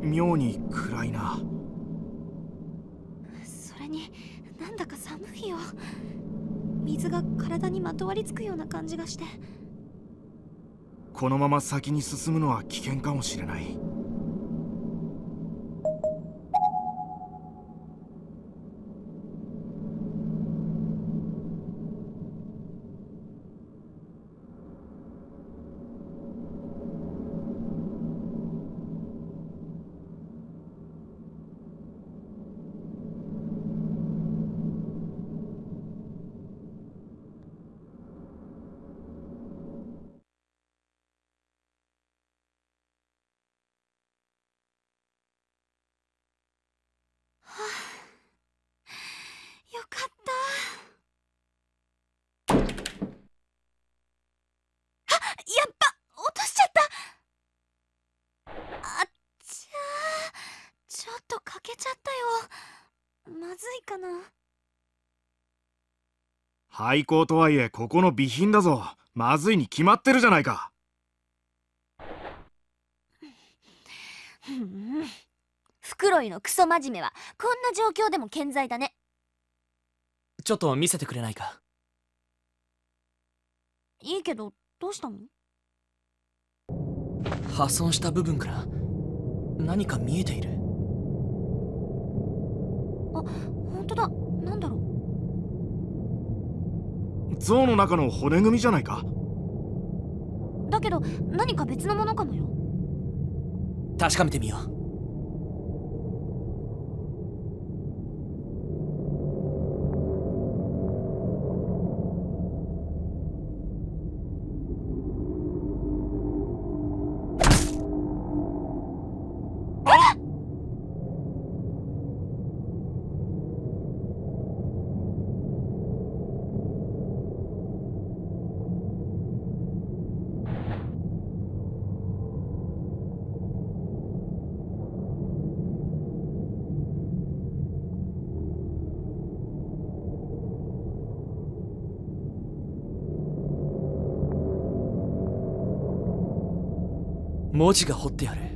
妙に暗いな。 それになんだか寒いよ。水が体にまとわりつくような感じがして。 このまま先に進むのは危険かもしれない。 よかった。やっぱ落としちゃった。あっちゃー、ちょっと欠けちゃったよ。まずいかな。 廃校とはいえここの備品だぞ。まずいに決まってるじゃないか。 フクロイのクソ真面目はこんな状況でも健在だね。 ちょっと見せてくれないか。 いいけど、どうしたの？ 破損した部分から何か見えている。 あ、本当だ。なんだろ象の中の骨組みじゃないか。 う。だけど何か別のものかもよ。 確かめてみよう。文字が彫ってある。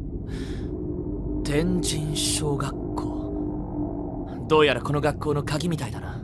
天神小学校。どうやらこの学校の鍵みたいだな。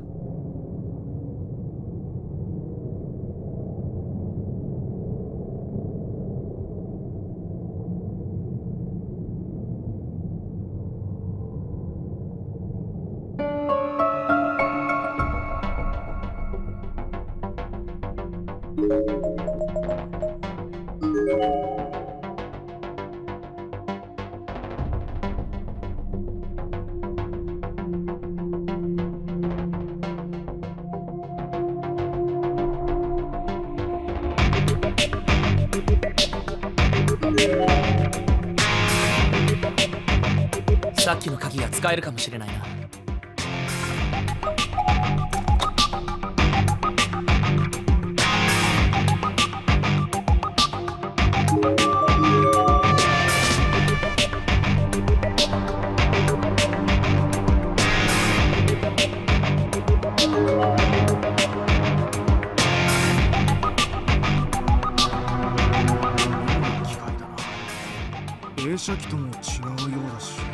さっきの鍵が使えるかもしれないな。 機械だな。映写機とも違うようだし。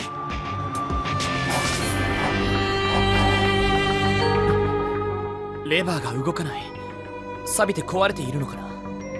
レバーが動かない。錆びて壊れているのかな。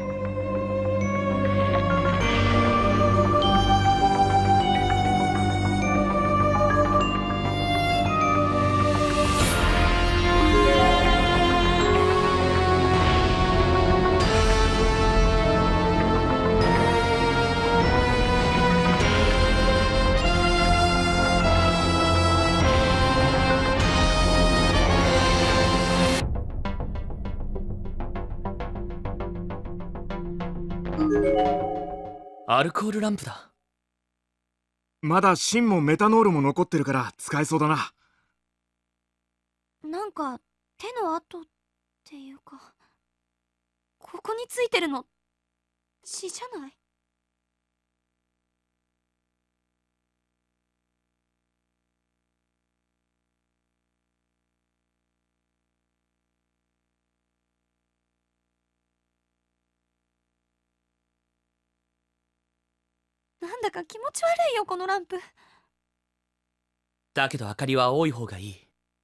アルコールランプだ。 まだ芯もメタノールも残ってるから使えそうだな。 なんか手の跡っていうか、ここについてるの血じゃない？ なんだか気持ち悪いよこのランプ。 だけど明かりは青い方がいい。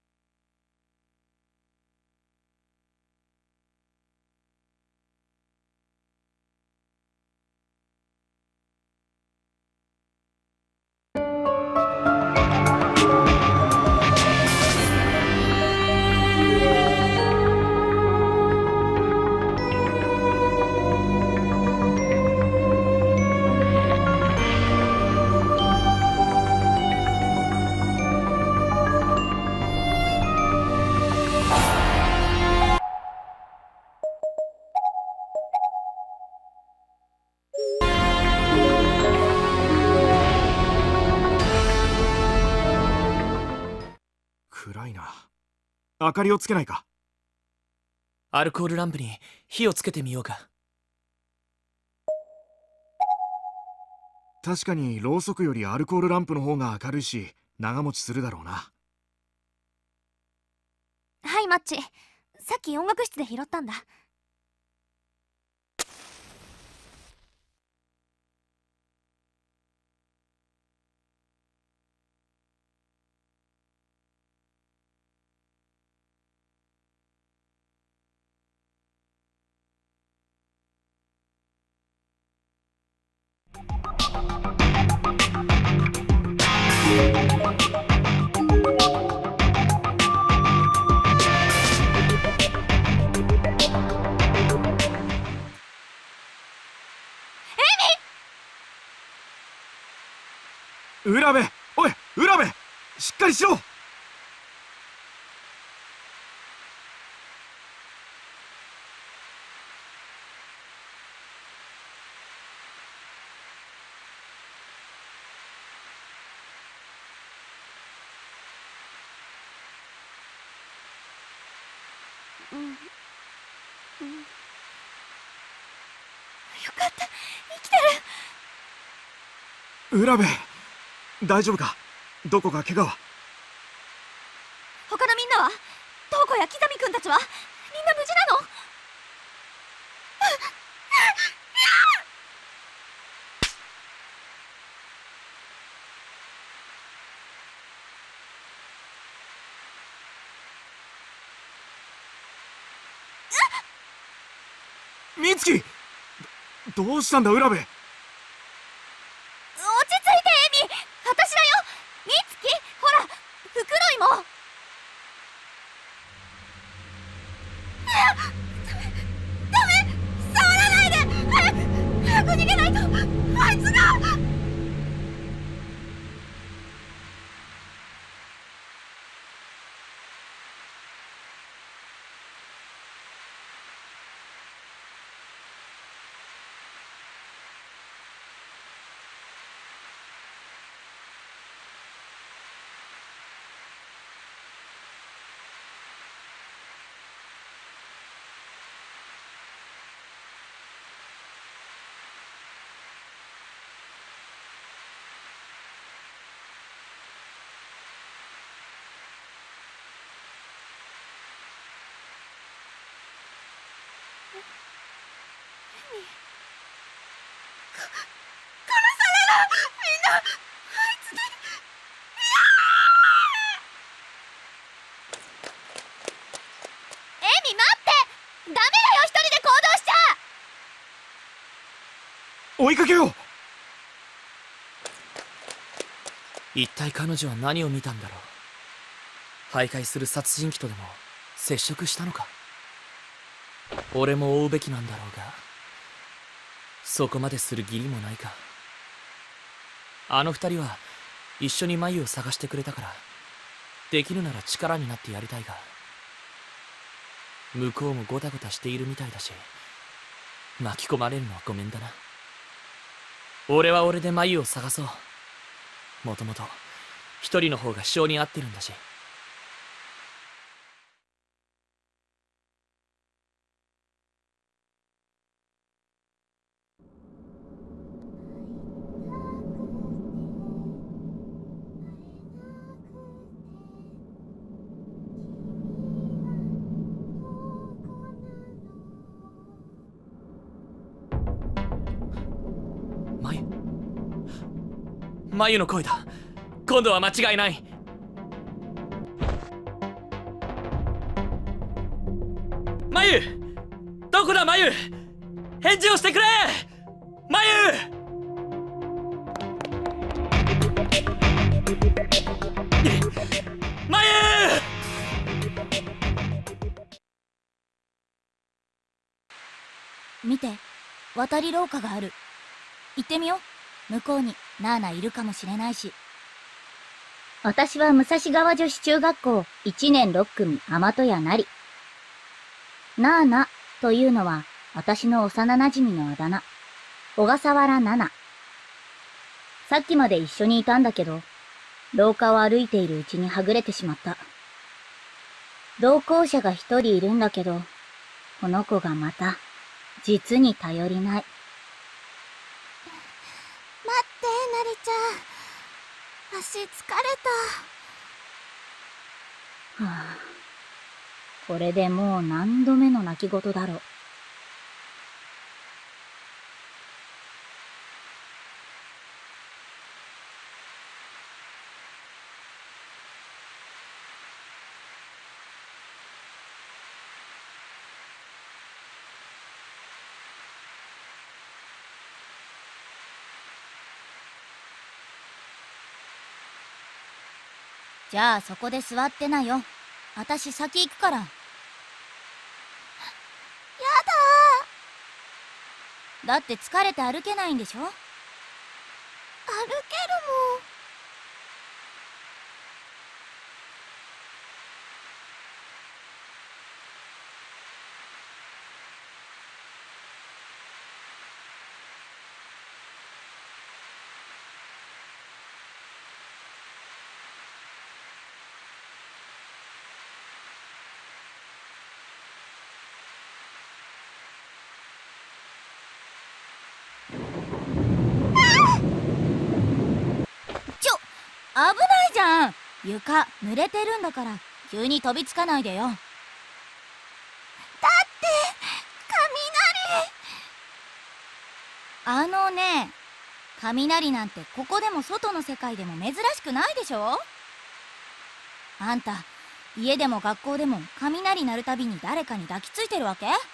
暗いな。明かりをつけないか。 アルコールランプに火をつけてみようか。 確かにろうそくよりアルコールランプの方が明るいし長持ちするだろうな。 はいマッチ、さっき音楽室で拾ったんだ。 浦部、おい浦部、しっかりしろ。 うん、よかった、生きてる。 浦部、大丈夫か。どこか怪我は。 他のみんなは、東子や木神くんたちはみんな無事なの？ 美月、どうしたんだ浦部。 落ち着いてエミ、私だよ。美月、ほら袋井も。ダメ、触らないで。早く逃げないとあいつが。エミ待って、ダメだよ一人で行動しちゃ。 追いかけよう。 一体彼女は何を見たんだろう。徘徊する殺人鬼とでも接触したのか。俺も追うべきなんだろうが、そこまでする義理もないか。あの二人は一緒に眉を探してくれたから、できるなら力になってやりたいが、向こうもゴタゴタしているみたいだし、巻き込まれるのはごめんだな。俺は俺で眉を探そう。もともと一人の方が性に合ってるんだし。眉、 眉の声だ。今度は間違いない。眉、どこだ眉、返事をしてくれ眉。眉。 見て、渡り廊下がある。行ってみよう。向こうにナーナいるかもしれないし。私は武蔵川女子中学校1年6組天戸谷なり。ナーナというのは私の幼馴染のあだ名。小笠原ナナ。さっきまで一緒にいたんだけど、廊下を歩いているうちにはぐれてしまった。同行者が一人いるんだけど、この子がまた、実に頼りない。 待ってなりちゃん、足疲れた。 はあ、これでもう何度目の泣き言だろう。じゃあそこで座ってなよ。あたし先行くから。やだ。だって疲れて歩けないんでしょ。歩けるもん。危ないじゃん。床濡れてるんだから急に飛びつかないでよ。だって雷。雷なんてここでも外の世界でも珍しくないでしょ。あんた家でも学校でも雷鳴るたびに誰かに抱きついてるわけ？ナー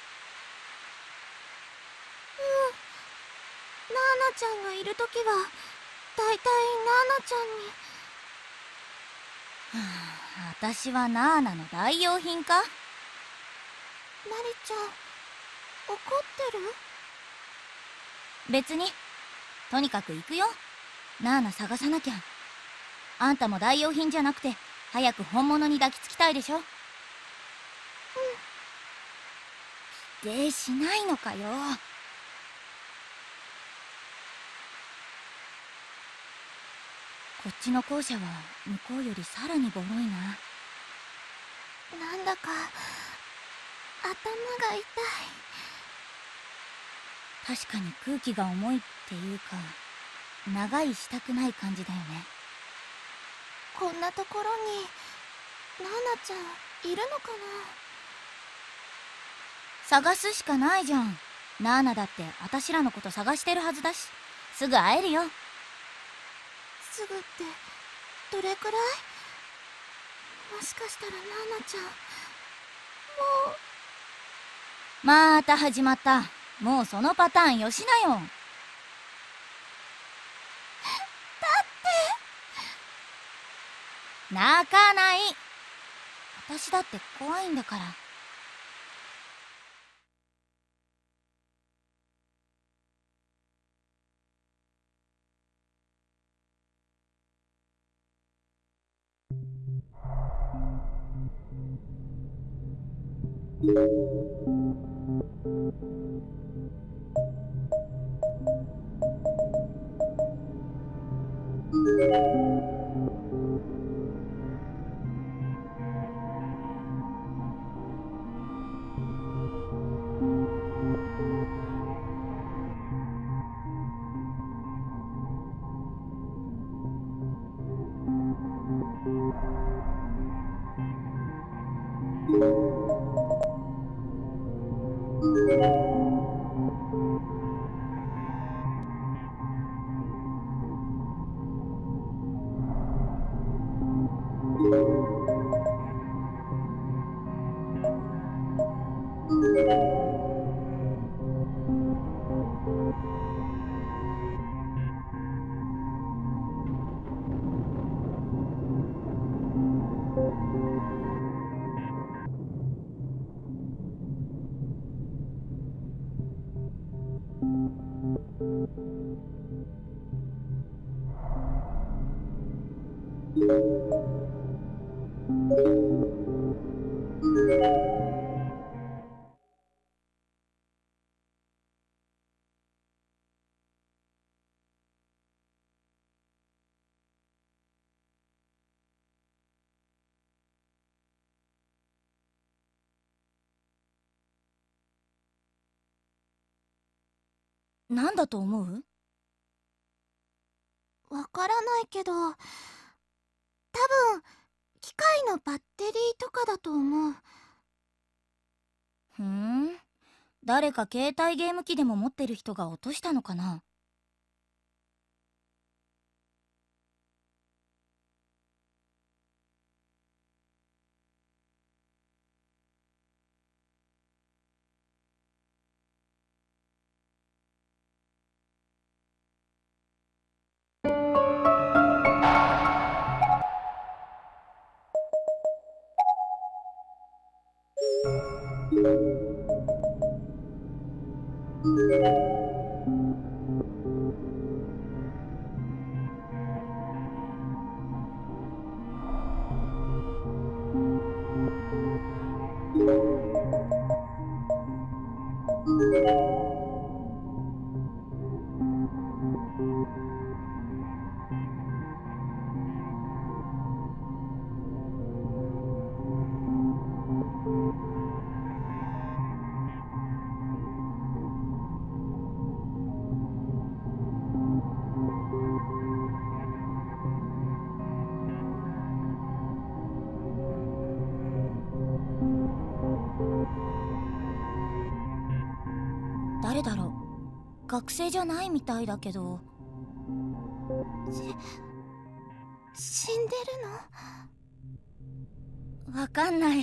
ナちゃんがいるときはだいたいナーナちゃんに。私はナーナの代用品か？なりちゃん、怒ってる？別に。とにかく行くよ。ナーナ探さなきゃ。あんたも代用品じゃなくて、早く本物に抱きつきたいでしょ？うん。否定しないのかよ。こっちの校舎は向こうよりさらにボロいな。なんだか頭が痛い。確かに空気が重いっていうか、長居したくない感じだよね。こんなところにナナちゃんいるのかな？探すしかないじゃん。ナーナだってあたしらのこと探してるはずだし、すぐ会えるよ。すぐってどれくらい？もしかしたらナナちゃんもう。また始まった。もうそのパターンよしなよ。だって泣かない。私だって怖いんだから。 なんだと思う？ わからないけど、多分機械のバッテリーとかだと思う。 誰か携帯ゲーム機でも持ってる人が落としたのかな？誰だろう？学生じゃないみたいだけど。 死んでるわかんない。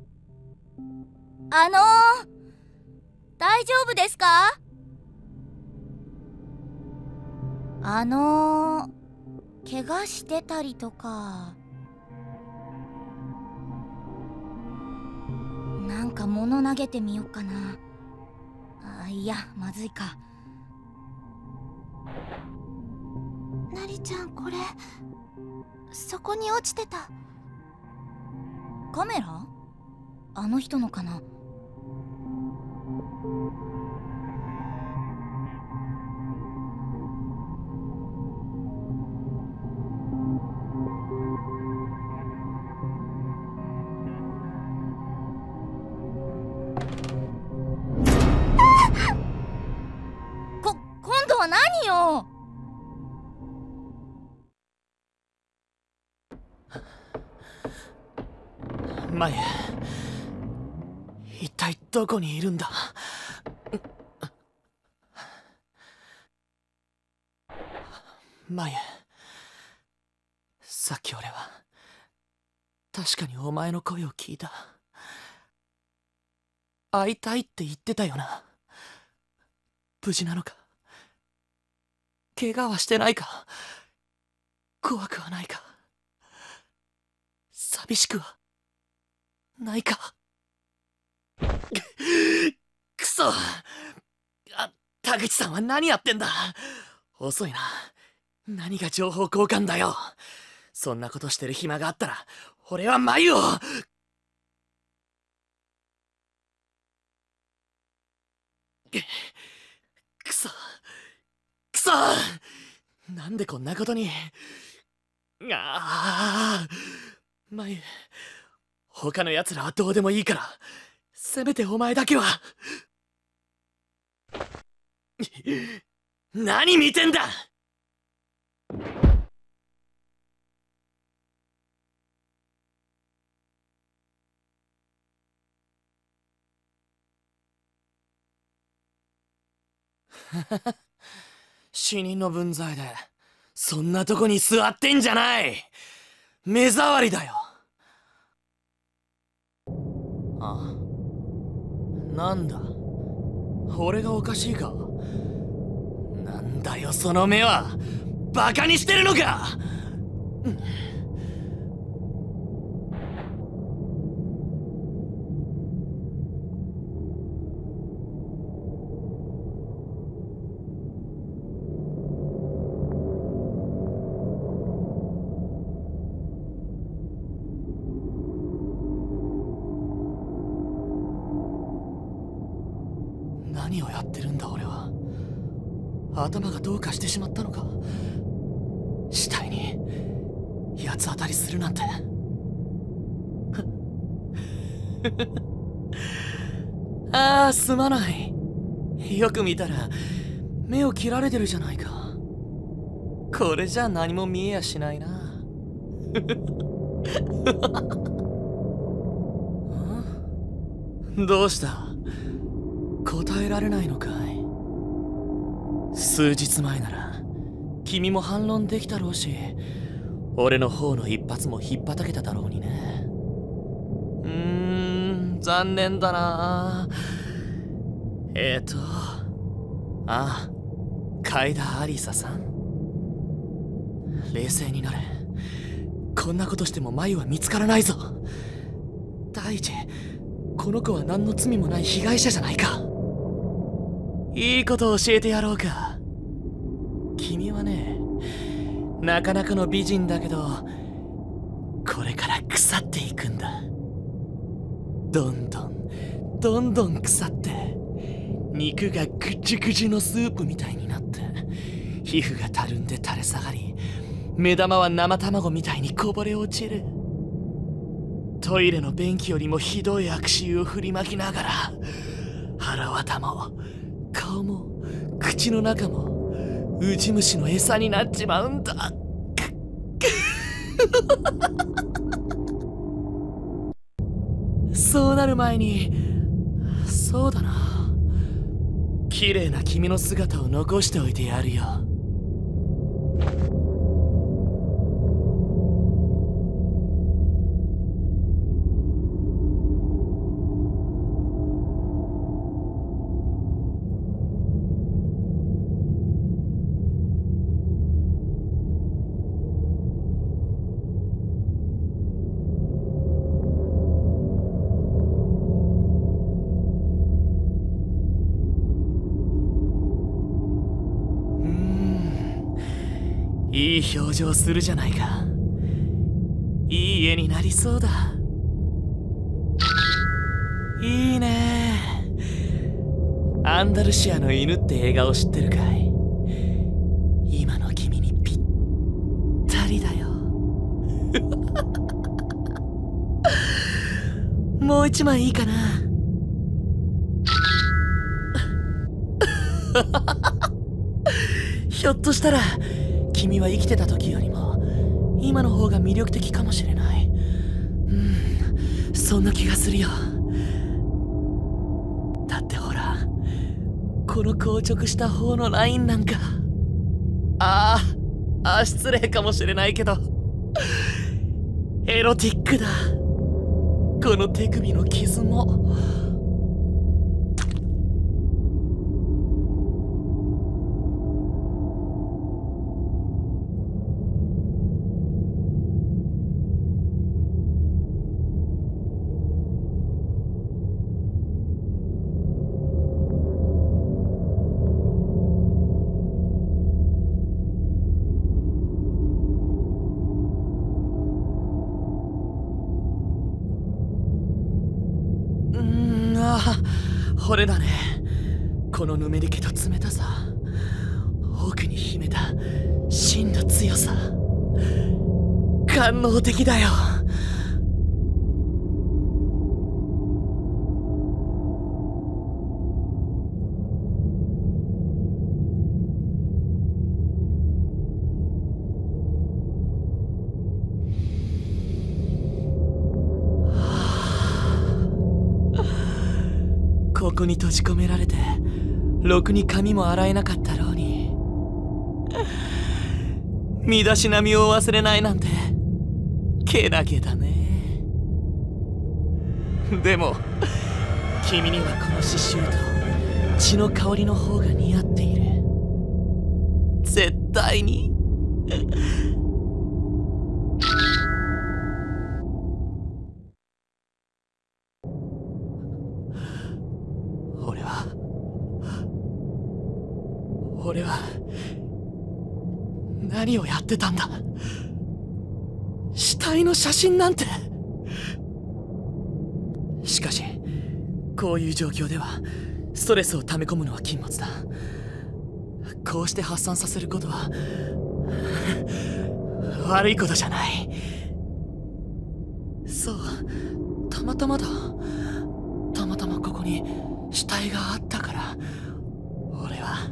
大丈夫ですか？怪我してたりとか。なんか物投げてみようかな。いや、まずいか。 の？なりちゃん、これそこに落ちてた。 カメラ？あの人のかな？今度は何よ？ マユ、一体どこにいるんだ？マユ、さっき俺は確かにお前の声を聞いた。会いたいって言ってたよな。無事なのか？怪我はしてないか？怖くはないか？寂しくはないか？くそ！田口さんは何やってんだ？遅いな。何が情報交換だよ。そんなことしてる暇があったら俺は眉を。くそくそ、なんでこんなことに。眉、他の奴らはどうでもいいからせめてお前だけは。何見てんだ！死人の分際でそんなとこに座ってんじゃない。目障りだよ。なんだ、俺がおかしいか？なんだよその目は。バカにしてるのか？ るんだ俺は。頭がどうかしてしまったのか。死体に八つ当たりするなんて。ああ、すまない。よく見たら目を切られてるじゃないか。これじゃ何も見えやしないな。どうした？答えられないのかい？数日前なら君も反論できたろうし、俺の方の一発も引っ叩けただろうにね。残念だな。海田アリサさん。冷静になれ。こんなことしても眉は見つからないぞ。第一、この子は何の罪もない被害者じゃないか。いいことを教えてやろうか。君はね、なかなかの美人だけど、これから腐っていくんだ。どんどん腐って、肉がぐちゅぐちゅのスープみたいになって、皮膚がたるんで垂れ下がり、目玉は生卵みたいにこぼれ落ちる。トイレの便器よりもひどい悪臭を振りまきながら、腹渡も顔も口の中もウジ虫の餌になっちまうんだ。そうなる前に、そうだな、綺麗な君の姿を残しておいてやるよ。いい表情するじゃないか。いい絵になりそうだ。いいね。アンダルシアの犬って映画を知ってるかい？今の君にぴったりだよ。もう一枚いいかな。ひょっとしたら君は生きてた時よりも今の方が魅力的かもしれない。そんな気がするよ。だってほら、この硬直した方のラインなんか、失礼かもしれないけどエロティックだ。この手首の傷も。これだね。このぬめり気と冷たさ、奥に秘めた真の強さ、官能的だよ。ここに閉じ込められてろくに髪も洗えなかったろうに、身だしなみを忘れないなんてけなげだね。でも君にはこの刺繍と血の香りの方が似合っている。絶対に。俺は何をやってたんだ。死体の写真なんて。しかしこういう状況ではストレスを溜め込むのは禁物だ。こうして発散させることは悪いことじゃない。そう、たまたまだ。たまたまここに死体があったから。俺は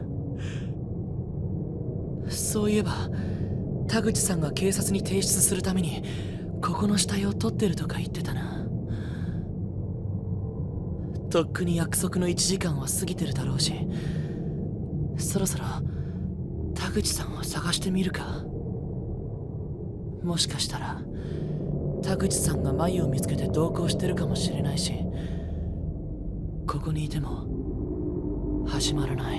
そういえば田口さんが警察に提出するためにここの死体を取ってるとか言ってたな。とっくに約束の1時間は過ぎてるだろうし、そろそろ田口さんを探してみるか。もしかしたら田口さんが眉を見つけて同行してるかもしれないし、ここにいても始まらない。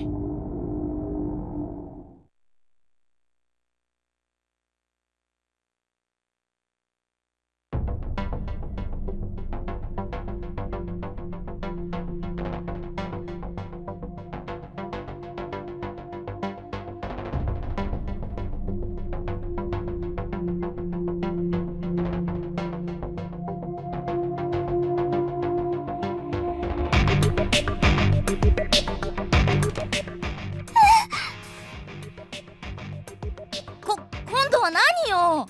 今度は何よ。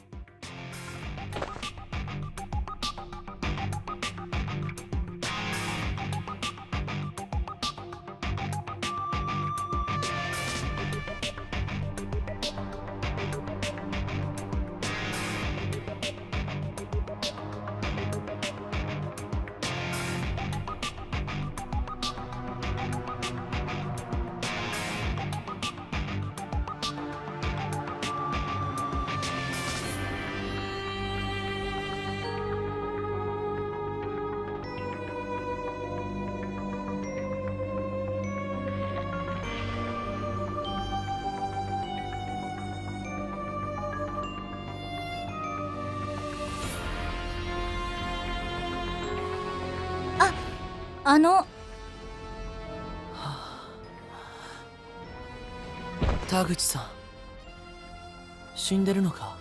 田口さん、死んでるのか？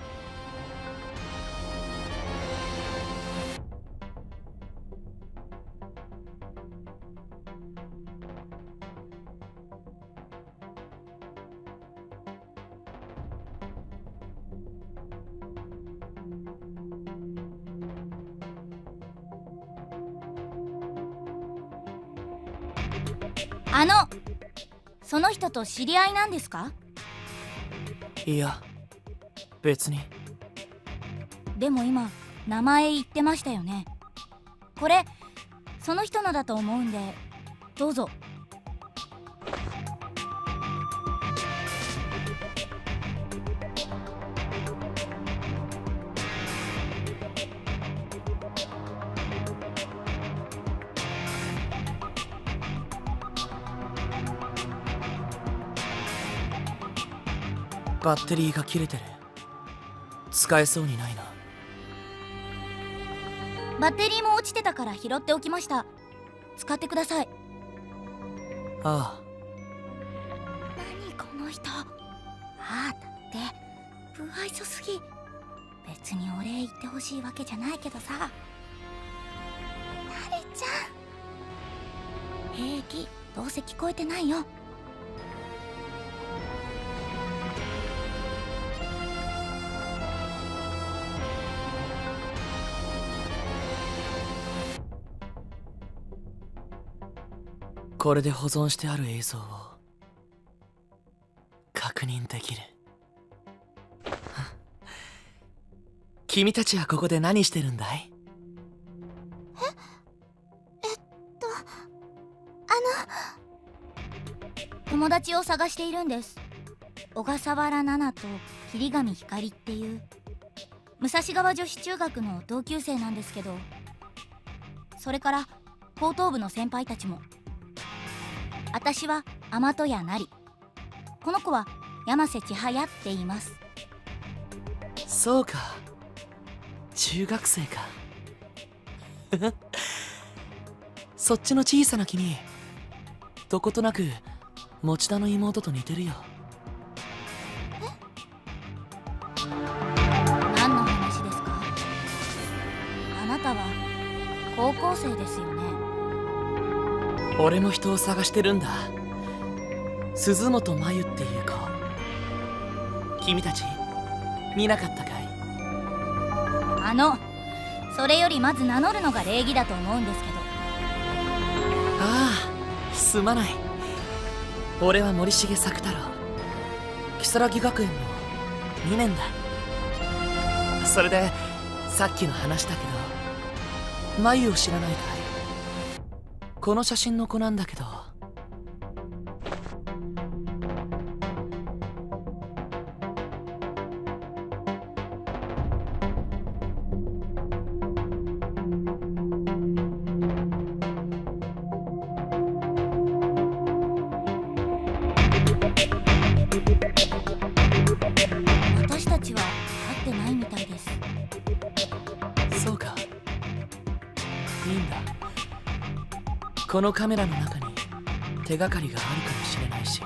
その人と知り合いなんですか？ いや、別に。 でも今名前言ってましたよね。これその人のだと思うんで、どうぞ。 バッテリーが切れてる。使えそうにないな。 バッテリーも落ちてたから拾っておきました。使ってください。 ああ。 何この人。ああだって不愛想すぎ。別にお礼言ってほしいわけじゃないけどさ。なれちゃん、平気。どうせ聞こえてないよ。 これで保存してある映像を確認できる。君たちはここで何してるんだい？ 友達を探しているんです。小笠原奈々と桐上光っていう武蔵川女子中学の同級生なんですけど、それから高等部の先輩たちも。私は天戸谷なり、この子は山瀬千早って言います。 そうか、中学生か。そっちの小さな君、どことなく持田の妹と似てるよ。 何の話ですか？あなたは高校生ですよね。 俺も人を探してるんだ。鈴本真由っていう子。君たち見なかったかい？ それよりまず名乗るのが礼儀だと思うんですけど。 ああ、すまない。俺は森重作太郎、如月学園の2年だ。それでさっきの話だけど、真由を知らないかい？この写真の子なんだけど。 私たちは会ってないみたいです。 そうか、いいんだ。このカメラの中に手がかりがあるかもしれないし。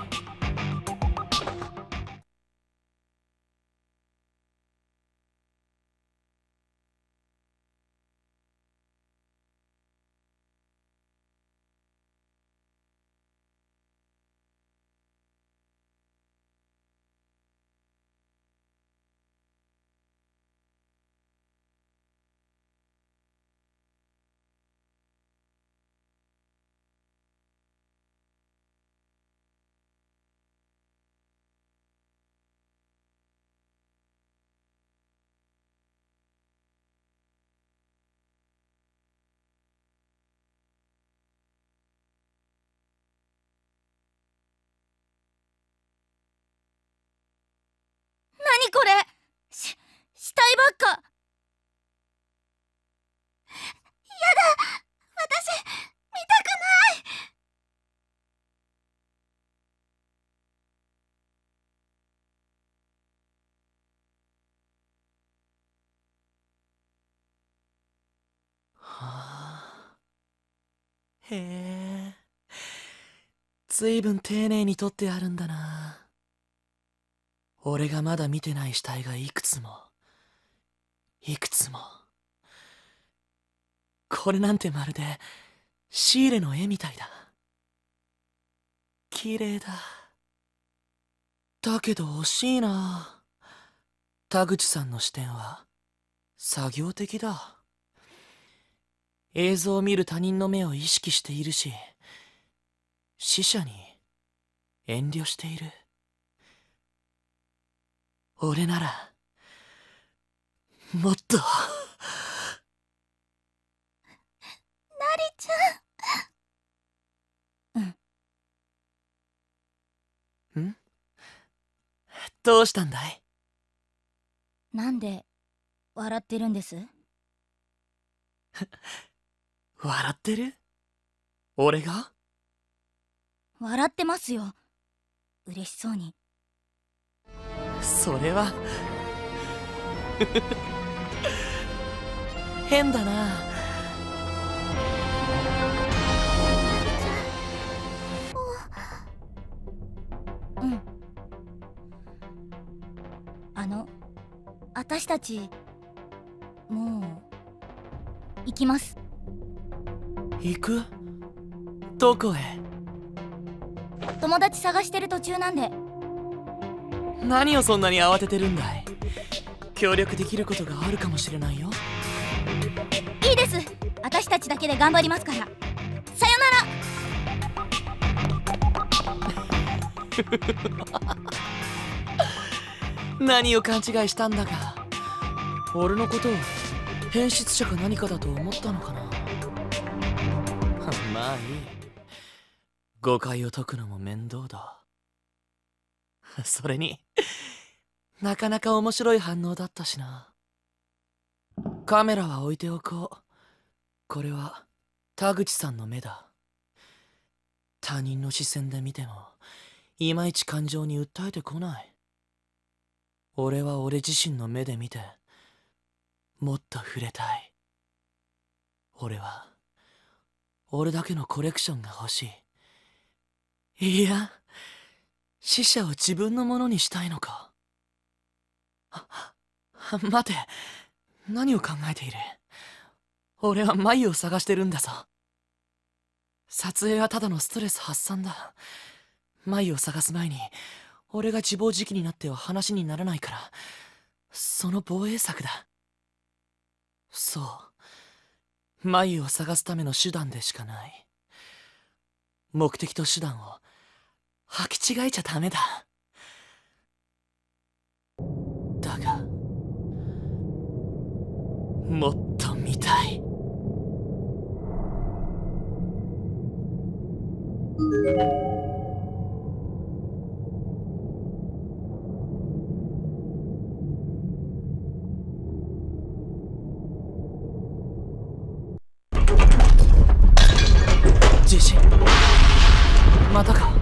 何これ？死体ばっか。 私見たくない。 はあ、へえ、ずいぶん丁寧に撮ってあるんだな。俺がまだ見てない死体がいくつもいくつも。これなんてまるでシーレの絵みたいだ。綺麗だ。だけど惜しいな。田口さんの視点は作業的だ。映像を見る他人の目を意識しているし、死者に遠慮している。俺ならもっと。 なりちゃん。 ん？どうしたんだい？ なんで笑ってるんです？ 笑ってる？俺が？ 笑ってますよ。嬉しそうに。 それは変だな。 うん。私たちもう行きます。 行く？どこへ？ 友達探してる途中なんで。 何をそんなに慌ててるんだい？協力できることがあるかもしれないよ。 いいです。私たちだけで頑張りますから。さよなら。 何を勘違いしたんだか。俺のことを変質者か何かだと思ったのかな。まあいい。誤解を解くのも面倒だ。それになかなか面白い反応だったしな。カメラは置いておこう。これは田口さんの目だ。他人の視線で見てもいまいち感情に訴えてこない。俺は俺自身の目で見てもっと触れたい。俺は俺だけのコレクションが欲しい。いや、死者を自分のものにしたいのか。待て、何を考えている？俺は眉を探してるんだぞ。 撮影はただのストレス発散だ。舞を探す前に俺が自暴自棄になっては話にならないから、その防衛策だ。そう、舞を探すための手段でしかない。目的と手段を履き違えちゃダメだ。だがもっと見たい。地震またか。